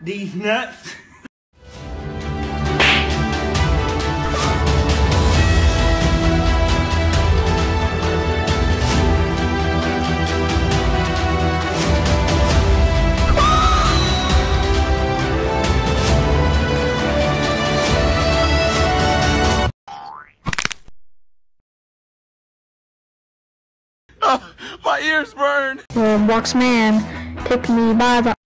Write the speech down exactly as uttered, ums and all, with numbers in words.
these nuts. Oh, my ears burn. Roblox man, take me by the